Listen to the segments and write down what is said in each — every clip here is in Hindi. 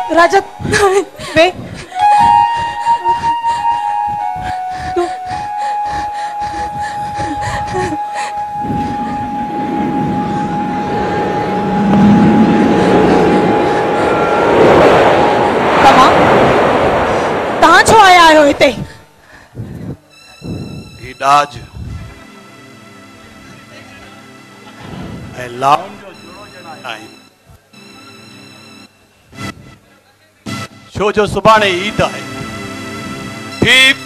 राजा वे तू तहां छो आया आहियो हिते? डाज ऐं लाउन जो जुड़ो ॼणा आहिनि, छो जो सुभाणे ईद आहे। ठीक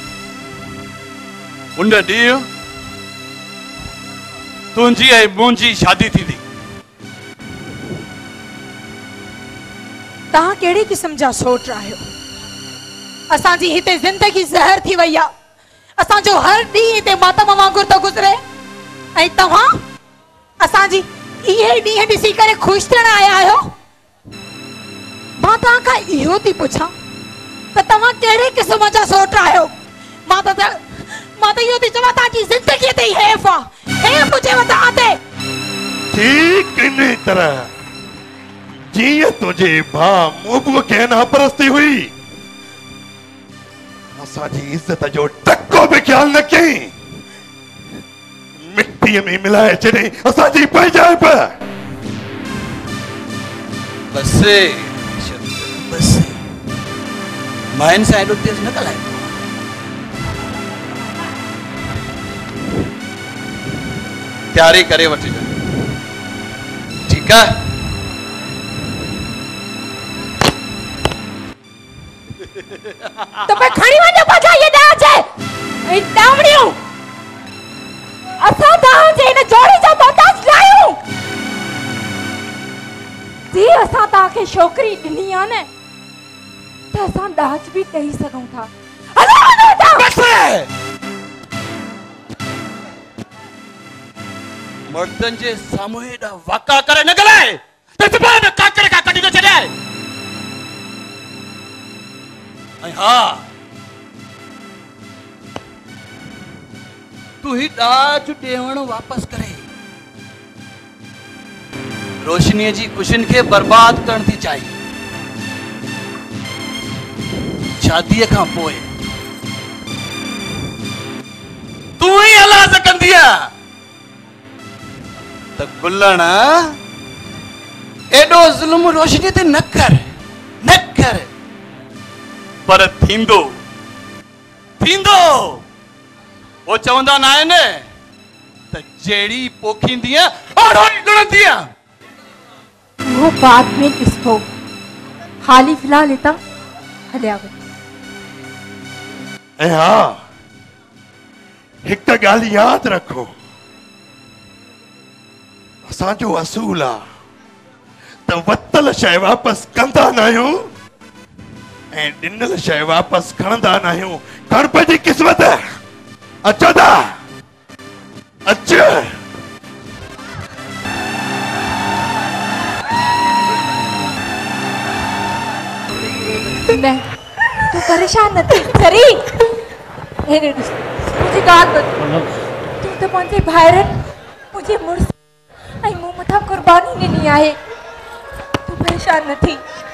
उन ॾींहुं तुंहिंजी ऐं मुंहिंजी शादी थींदी। तहां कहिड़ी किस्म जा सोच आहियो? असांजी हिते जिंदगी ज़हर थी वई आहे। असांजो हर ॾींहुं हिते मातम वांगुरु थो गुज़रे ऐं तव्हां असांजी इहे ॾींहं ॾिसी करे ख़ुशि थियण आया आहियो। मां तव्हां खां इहो थी पुछां त तव्हां कहिड़े क़िस्म जा सोच आहियो? मां त इहो थी चवां तव्हांजी ज़िंदगीअ ते हेफ़ आहे, हेफ़ हुजेव तव्हां ते। ठीक इन तरह जीअं तुंहिंजे भाउ मोबूअ खे नापरस्ती हुई, असांजी इज्जत जो टको भी ख्याल न कई, मिट्टीअ में मिलाए छॾे असांजी पंहिंजाइप। बस बस मां इन सां एॾो तेज़ न ॻाल्हाए। तयारी करे वठिजो, ठीकु आहे? तो मैं खड़ी वञो पाछा ये डांस है ए तावड़ियो असां तहां जे इन जोड़ी जा मोहताज लायूं। जी असां तहां खे छोकरी ॾिनी आ न त असां डांस भी ॾेई सघूं था। हलो वञो था। बस मर्दन जे साम्हूं एॾा वाका करे न ॻाल्हाए त ज़बान में काकड़ का कढी थो छॾे। हाँ तू ही डाज ॾेवण वापस करे रोशनीअ जी खुशियुनि खे बर्बाद करण थी चाही। शादीअ खां पोइ तू ही हलाज़ कंदी त गुलण एॾो ज़ुल्म रोशनी ते न कर न कर। पर थींदो थींदो वो चवंदा न आहिनि त जहिड़ी पोखींदी ओड़ो ई लुणंदी। वो बाद में ॾिसो, हाली फिलहाल हितां हलिया वञो। ऐं हा हिकु ॻाल्हि यादि रखो, असांजो असूल आहे त वतल शइ वापसि कंदा न आहियूं ऐं ॾिनल शइ वापसि खणंदा न आहियूं। खण पंहिंजी क़िस्मत। अचो था अच। न तू परेशान न थी सरी। हेरे ॾिस मुंहिंजी ॻाल्हि ॿुध। तूं त मुंहिंजे भाइरनि मुंहिंजे मुड़ुस ऐं मूं मथां क़ुर्बानी ॾिनी आहे। तूं परेशान न थी।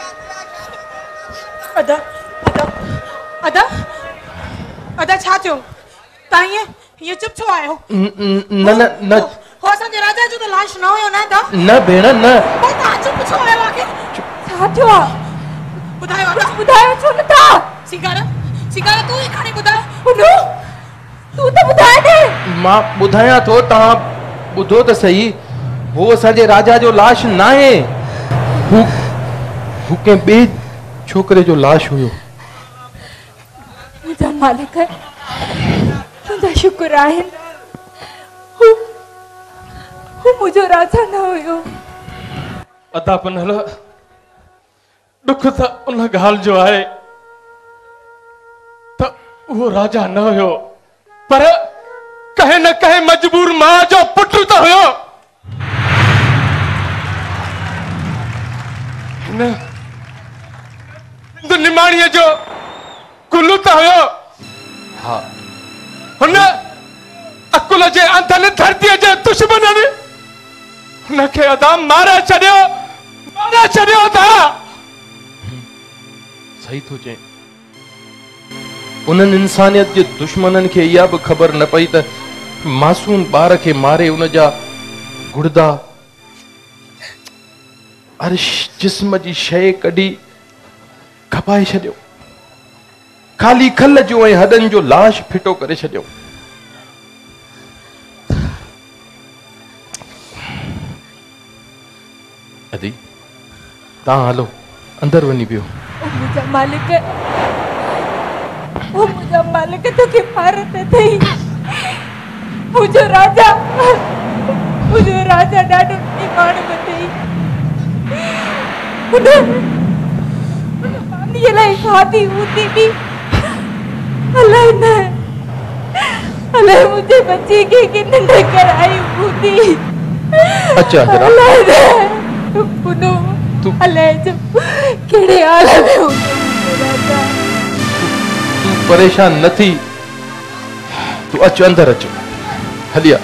अदा अदा अदा अदा छा थियो? तव्हां ये चुप छो आयो? न न न हो असांजे राजा जो त लाश न हुयो न दा? न भेण न। तव्हां चुप छो आयो आखिर? छा थियो आहे? ॿुधायो अदा ॿुधायो छो नथा? सिंगारा तूं ई खणी ॿुधाए। उनो तूं त ॿुधाए न। मां ॿुधायां थो, तव्हां ॿुधो त सही। वो असांजे राजा जो लाश न आहे, हू कंहिं ॿिए छोकरे जो लाश हुयो। मुंहिंजा मालिक तुंहिंजा शुक्र आहिनि, हू मुंहिंजो राजा न हुयो। अदा पनहल दुख त उन ॻाल्हि जो आहे त उहो राजा न हुयो, पर कहे न कहे मजबूर मां जो पुट त हुयो। निमाणीअ जो कुल्लू त हुयो। हा हुन अकुल जे अंधनि धरतीअ जे दुश्मननि हुनखे अदा मारे छॾियो था। सही थो चए। उन्हनि इंसानियत जे दुश्मननि खे इहा बि ख़बर न पई त मासूम ॿार खे मारे उन जा गुर्दा हर जिस्म जी शइ कढी खपाए छॾियो, ख़ाली खल जो ऐं हॾनि जो लाश फिटो करे छॾियो। अदी तव्हां हलो अंदर वञी पियो। मुझा मालिक तो के भारत थई। मुझो राजा ॾाढो ईमान में थई। उन मानी लाइ खाधी हूंदी बि अलाए मुझे बच्ची के किन न कराई हूंदी। अच्छा जरा पुनो अलाए जब केड़े हाल में हूंदो राजा। तू परेशान न थी, तू अच अंदर अच हलिया।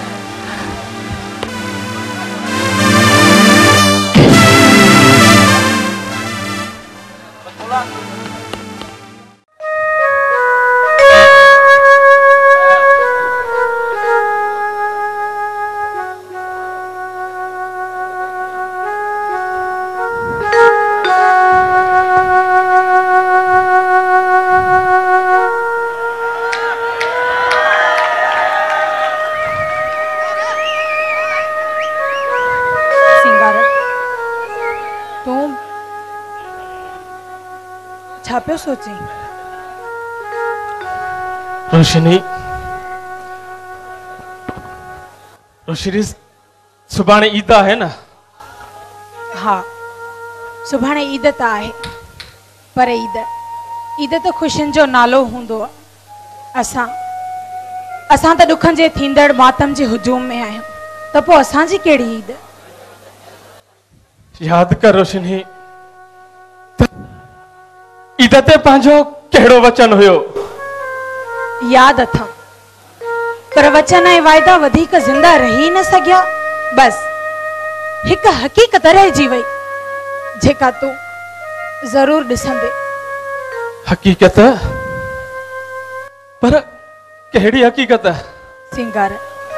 छापियो सोची रोशनी सुभाणे ईद है ना? हाँ सुभाणे ईद त आहे, पर ईद तो खुशियुनि जो नालो हूंदो आहे। असां त दुखनि जे थींदड़ मातम जे हुजूम में आहियूं, त पोइ असांजी कहिड़ी ईद? याद कर रोशनी, ईद ते पंहिंजो कहिड़ो वचन हुयो? याद अथम, पर वचन ऐं वाइदा वधीक जिंदा रही न सघिया। बस हिक हकीकत रहिजी वई जेका तूं जरूर ॾिसंदे। हकीकत? पर कहिड़ी हकीकत? सिंगार,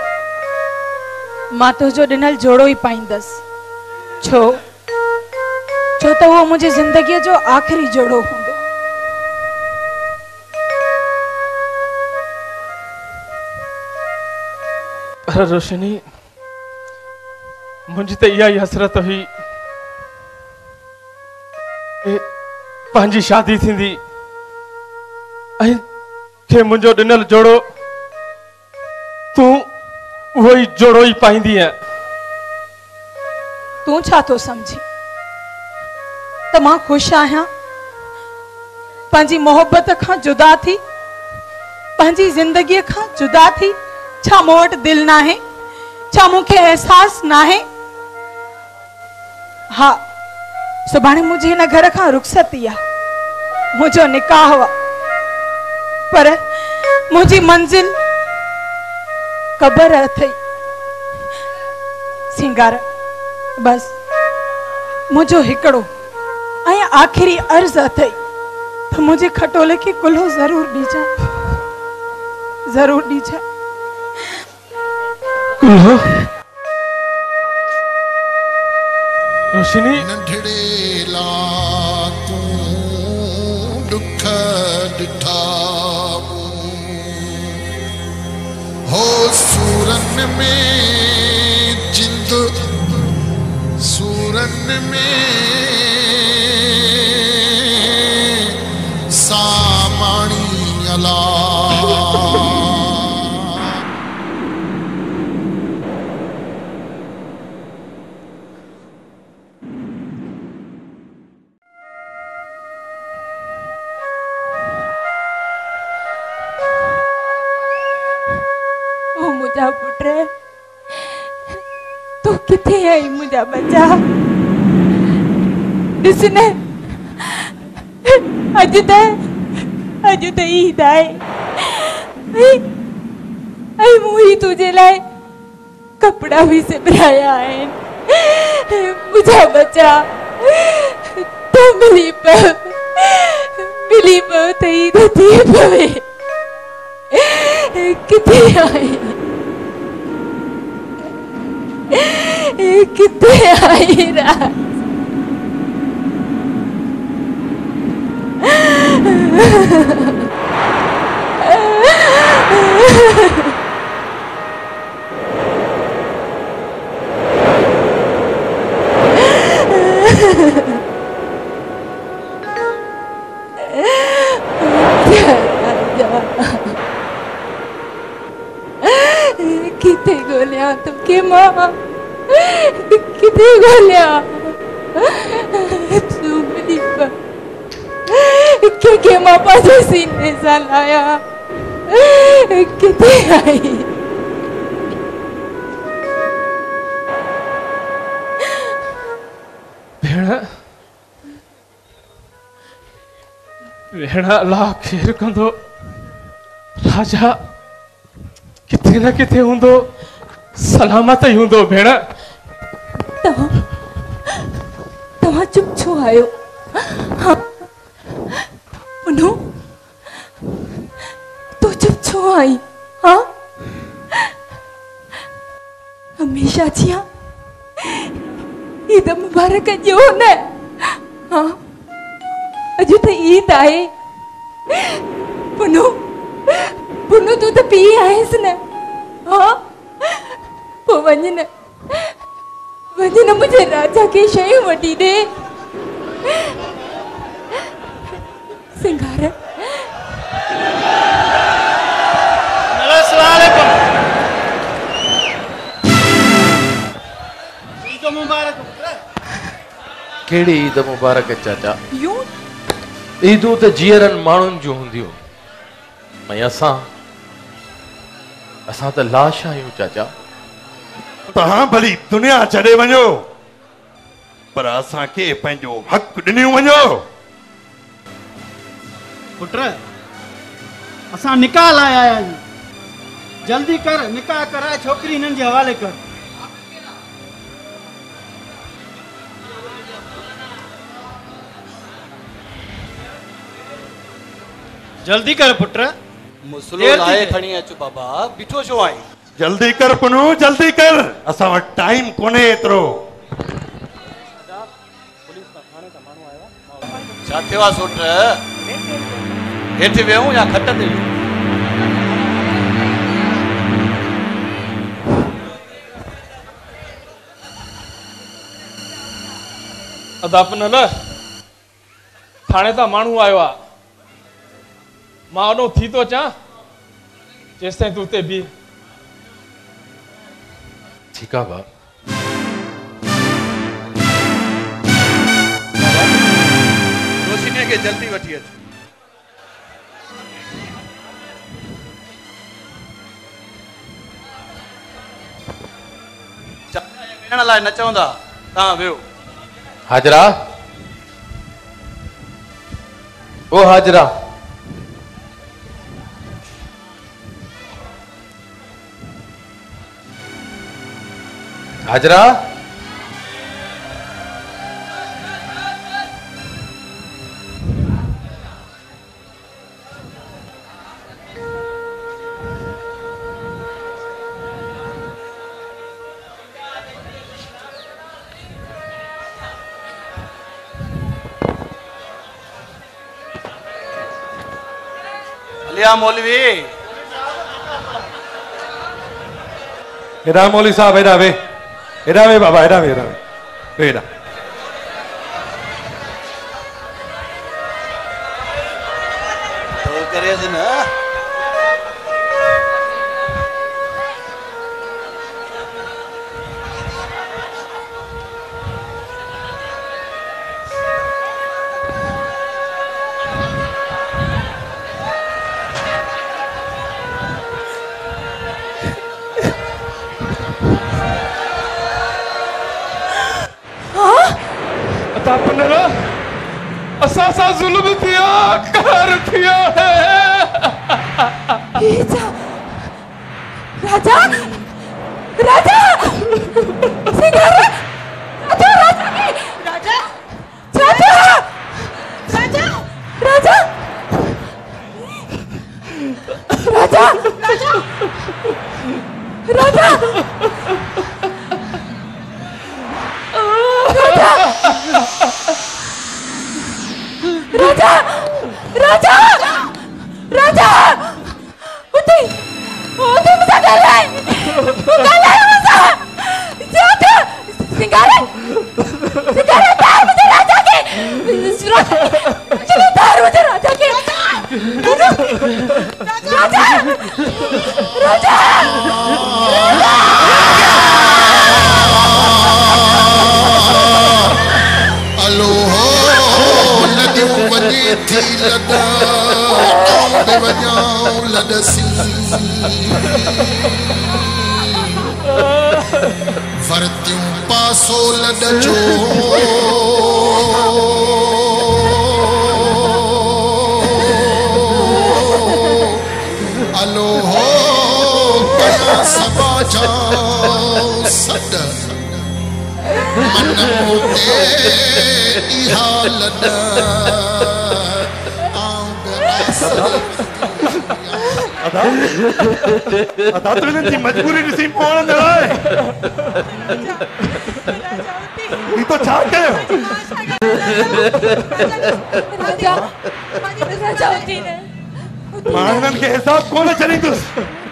मां तुंहिंजो ॾिनल जोड़ो ई पाईंदसि। छो त उहो मुंहिंजी ज़िंदगीअ जो आख़िरी जोड़ो हूंदो। पर रोशनी, मुंहिंजी त इहा ई हसरत हुई पंहिंजी शादी थींदी ऐं खे मुंहिंजो ॾिनल जोड़ो तूं उहो ई जोड़ो ई पाईंदीअ। तूं छा थो समझी त मां ख़ुशि आहियां पंहिंजी मोहब्बत खां जुदा थी, पंहिंजी ज़िंदगीअ खां जुदा थी? छा मूं वटि दिलि नाहे? छा मूंखे एहसास नाहे? हा, सुभाणे मुंहिंजे हिन घर खां रुख़सती आहे, मुंहिंजो निकाह आहे, पर मुंहिंजी मंज़िल क़बर अथई। सिंगार, बस मुंहिंजो हिकिड़ो ऐं आख़िरी अर्ज़ अथई त मुंहिंजे खटोले खे कुल्हो ज़रूर ॾिजांइ, ज़रूर ॾिजांइ। कुल्हो? रोशनी, नंढड़े लाकूं दुख ॾिठा हो सूरन में जिंद, सूरन में सामाणी अला। मुझा पुत्र, तू किथे आई मुझा बच्चा? ॾिसने अॼु त ईद आहे ऐं मूं ही तुंहिंजे लाइ कपिड़ा भी सिबराया आहिनि। मुझा बच्चा, तूं मिली पे थी पवे किथे आई किथे आई राज किथे गोलिया तुमके माँ किथे गोलिया तू मेरी के माँ पास सीने सा लाया किथे आई भेण अल्लाह खेर कंदो राजा किथे न किथे हुंदो सलामत ही हुंदो भेण तव्हां चुप छो आयो हाँ उन्हो तो चुप छो आई हाँ हमेशा जिया ईद मुबारक जो न हाँ अजु तो ईद आए पुनु पुनु तू तो पी आयस न हाँ पो वञ न मुझे राजा के शयूं वठी दे सिंगार ईद मुबारक केड़ी ईद मुबारक चाचा यूं ईदूं त जीअरनि माण्हुनि जूं हूंदियूं भई असां त लाश आहियूं चाचा तहां भली दुनिया छॾे वञो पर असांखे पंहिंजो हक़ ॾिनियूं वञो पुट असां निकाह लाइ आया आहियूं जल्दी कर निकाह कराए छोकिरी हिननि जे हवाले कर जल्दी कर पुट मुसलो लाए खणी अचो बाबा बीठो छो आई जल्दी कर पुनू जल्दी कर असां वटि टाइम कोन्हे एतिरो छा थियो आहे सोट हेठि वेहूं या खट ते अदापनल थाणे तां माण्हू आयो आहे मां ओॾो थी थो अचां जेसिताईं तूं उते बीह ठीकु आहे भाउ रोशनीअ खे जल्दी वठी अच वेहण लाइ न चवंदा तव्हां वेहो हाजरा ओ हाजरा हाजरा अलिया मौलवी हेॾा मौलवी साहब हेॾा वे बाबा हेॾा वे हेॾा तो करे न असां सां ज़ुल्म थिया कहर थिया है राजा राजा सिंगार अच्छा राजा की राजा राजा राजा राजा राजा राजा राजा राजा राजा उठी उठी मुझे कर रहा है मुझे ज्यादा सिंगारे तार मुझे राजा के चलो तार मुझे राजा के राजा राजा अलो हो लदियूं वञे थी लदा बे वञाऊं लदसी वरतियूं पासो लदजो अलो हो कया सबा जाओ सद मन मोटे इहा लद अदा तो इनकी मजबूरी ॾिसी पोण न आहे ही तो छा कयो राजा राजा उठी ने मां हिननि खे हिसाब कोन छॾींदुसि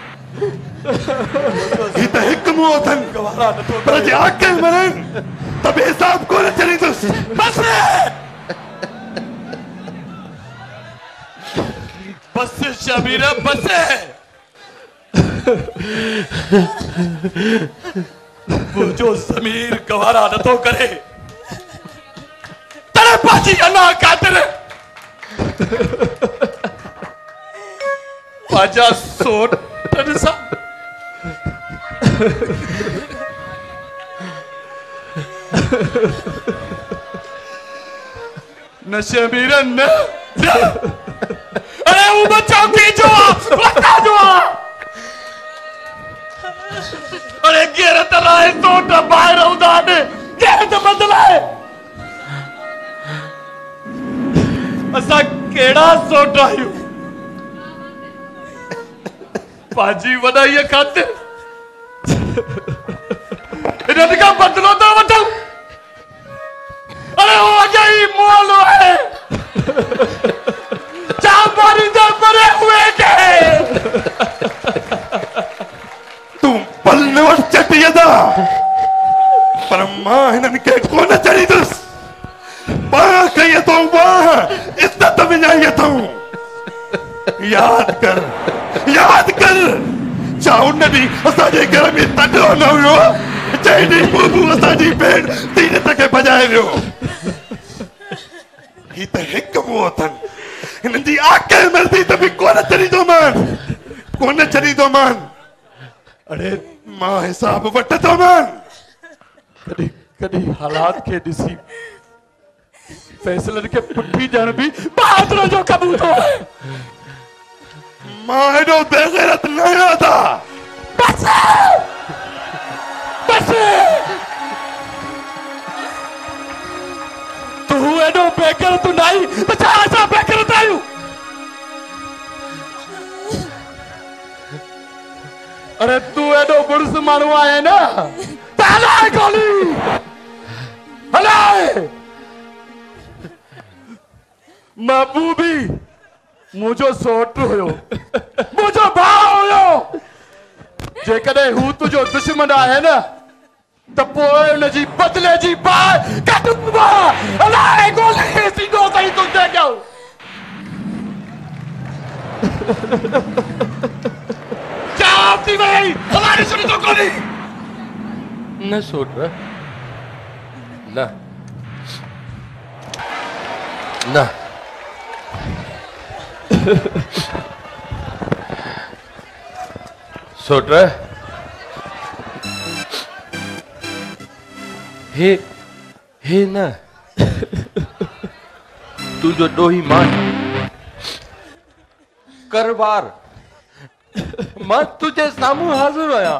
ही त हिकु मुंहुं अथनि पर जे आकल मरनि त बि हिसाब कोन छॾींदुसि बस बस शबीर बस मुझो ज़मीर गवारा नथो करे तड़े पाची अना कातिर पाजा सोट सा न शबीर न अरे वो बच्चा की जो बता जो अरे गेरत लाए तो बाहर उदाने गेरत बदलाए असा केड़ा सोटायू पाजी वडाई खातिर इन्हें का बदलो तो बताओ अरे वो अजाई मोलो है चांबारी दे मरे हुए के तूं पल न वठ चटिया दा पर मां हिननि खे कोन छॾींदुसि बाह कई तो बाह इज़त विञाई अथऊं यादि कर छा उन ॾींहुं असांजे घर में तॾो न हुयो जंहिं ॾींहुं बूबू असांजी भेण तीरथ खे भॼाए वियो ही त हिकु मुंहुं अथनि हिननि जी आकल मर्दी त बि कोन छॾींदोमान अरे मां हिसाब वठंदोमान कॾहिं कॾहिं हालात खे ॾिसी फैसलनि खे पुठी ॾियण बि बहादुर जो कमु हूंदो आहे मां हेॾो बेग़ैरत न आहियां था बस तू एॾो बेग़ैरत न आई त छा असां बेग़ैरत आहियूं अरे तू एॾो बुर्स माण्हू आहे न त हलाए गोली हलाए महबूबी मुझो सोट हुयो मुझो भाउ हुयो जेकॾहिं हू तुंहिंजो दुश्मन आहे न त पोइ हुनजी बदले जी बाहि कटबा हलाए गोली सीधो सही तुंहिंजे कयो जाम थी वई हमारी सुनी तो कोनी न सोट न न सोट हे न तुझो डोही मान करवार मां तुझे सामू हाजिर आया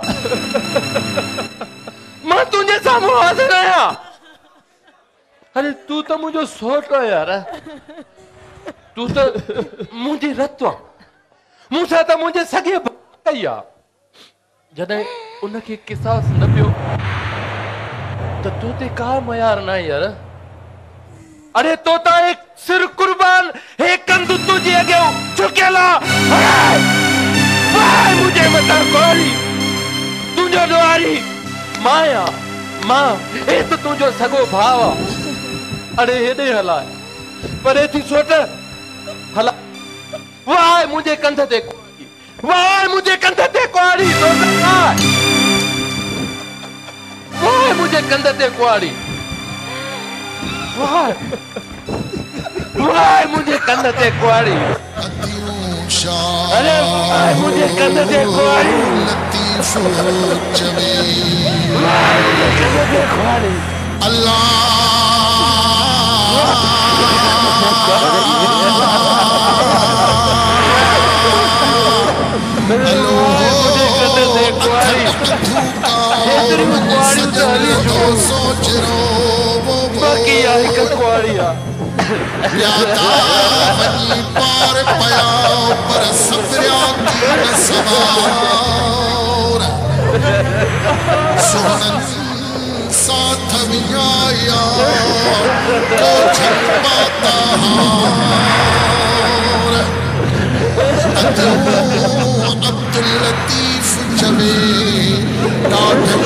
मां तुझे सामू हाजिर आया अरे तू तो मुझे सोच रहा यार तू तो मुझे रत्वा मूंसां त मुंहिंजे सॻे कई आहे जॾहिं उनखे किसास न पियो त तो ते का मयार न यार अरे तो ता एक सिर कुर्बान हे कंदु तुझे अॻियां झुकियला वाह मुझे मत कोरी तुंहिंजो ॾुआरी माया मां हे त तुंहिंजो सॻो भाउ आहे अरे हेॾे हलाए परे थी सोच हला वाह मुझे कंध ते कुआरी वाह मुझे कंध ते कुआरी वाह मुझे कंध ते कुआरी वाह वाह मुझे कंध ते कुआरी अरे वाह मुझे कंध ते कुआरी लतीफ चवे वाह मुझे कंध ते कुआरी सोच रो बाकी आई कुआरिया पार पया पर सफरिया की सवार सोहन साथ विया तो छपाता अब्दुल लतीफ चवे